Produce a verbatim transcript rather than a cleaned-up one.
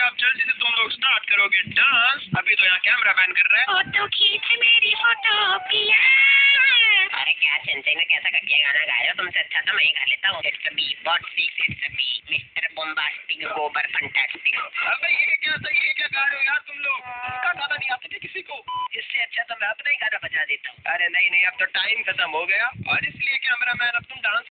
आप जल्दी से तुम लोग स्टार्ट करोगे डांस। अभी तो यहाँ कैमरा बैन कर रहा है। फोटो खींच मेरी फोटो पिया। अरे क्या चंचई में कैसा घटिया गाना गा रहे हो? तुमसे अच्छा तो मैं ही गा लेता हूँ। It's a B what six it's a B mister bombastic गोबर फंटास्टिक। अबे ये क्या सही ये क्या गा रहे हो यार तुम लोग? इसका गाना नहीं आता क्या किसी को? इससे अच्छा तो मैं अपना ही गाना बजा देता हूँ। अरे नहीं नहीं अब तो टाइम खत्म हो गया और इसलिए कैमरामैन अब तुम डांस